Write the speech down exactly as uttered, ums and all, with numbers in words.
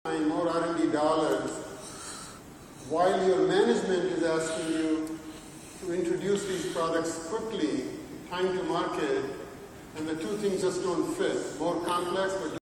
time, more R and D dollars, while your management is asking you to introduce these products quickly, time to market, and the two things just don't fit. More complex, but